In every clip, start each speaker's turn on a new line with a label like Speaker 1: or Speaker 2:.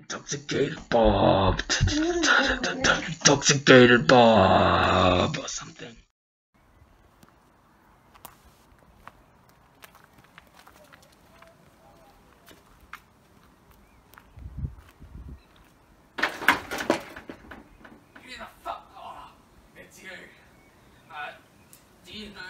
Speaker 1: Intoxicated Bob. Intoxicated Bob or something.
Speaker 2: Who the fuck? Oh, it's you. Do you know,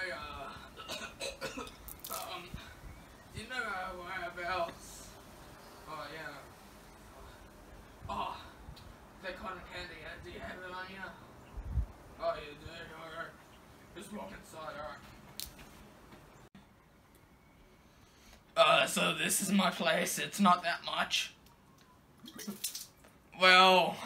Speaker 2: do you know, whereabouts? Oh, yeah. Oh, that kind of candy, do you have it on you? Oh, you do? Alright. Just walk inside, alright. So this is my place, it's not that much. Well,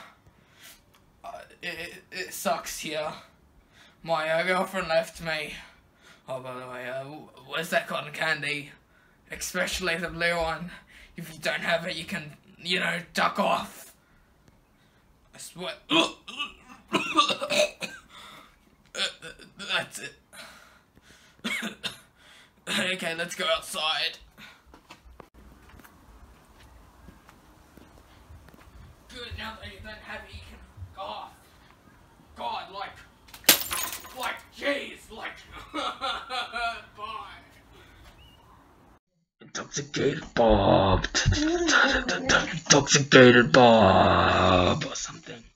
Speaker 2: it sucks here. My girlfriend left me. Oh, by the way, where's that cotton candy? Especially the blue one. If you don't have it, you can, duck off. I swear. That's it. Okay, let's go outside. Good, now that you don't have it, you can go off. God, jeez, bye.
Speaker 1: Intoxicated Bob. Intoxicated Bob or something.